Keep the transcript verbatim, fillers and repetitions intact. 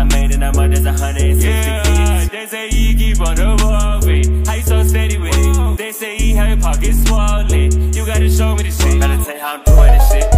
I made it, I'm up, that's one hundred sixty yeah, they say you keep on evolving. How you so steady with it? They say you have your pockets swollen. You gotta show me the shit. Gotta tell you how I'm doing this shit.